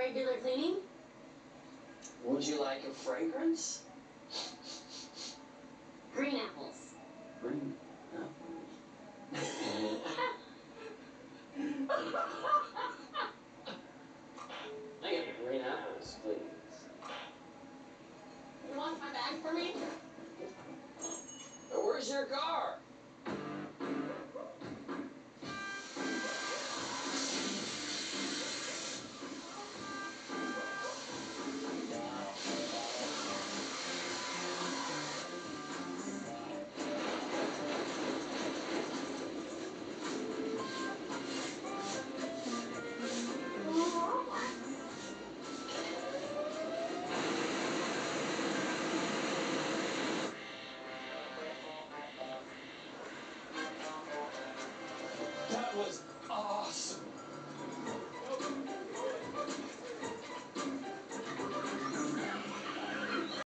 regular cleaning? Would you like a fragrance? Green apples. Green apples. I get the green apples, please. You want my bag for me? Where's your car? That was awesome.